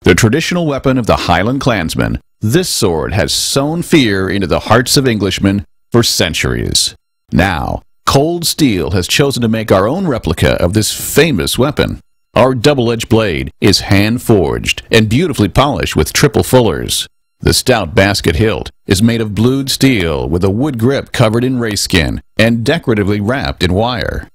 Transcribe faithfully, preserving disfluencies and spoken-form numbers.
The traditional weapon of the Highland clansman, this sword has sown fear into the hearts of Englishmen for centuries. Now, Cold Steel has chosen to make our own replica of this famous weapon. Our double-edged blade is hand-forged and beautifully polished with triple fullers. The stout basket hilt is made of blued steel with a wood grip covered in race skin and decoratively wrapped in wire.